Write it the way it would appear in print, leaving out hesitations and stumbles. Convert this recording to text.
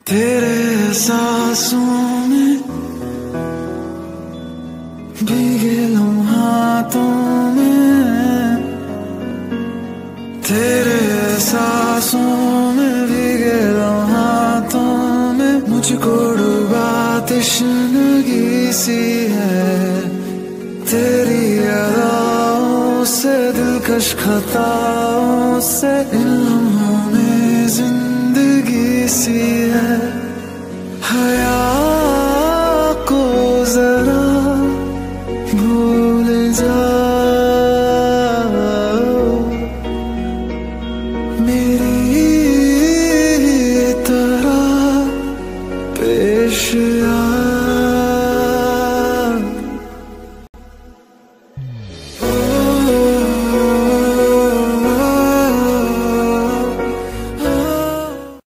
तेरे एहसासों में भीगे लम्हातों में, तेरे एहसासों में भीगे लम्हातों में मुझको डूबा तश्नगी सी है। तेरी अदाओं से दिलकश खताओं से इन लम्हों में जिंदगी सी है। हया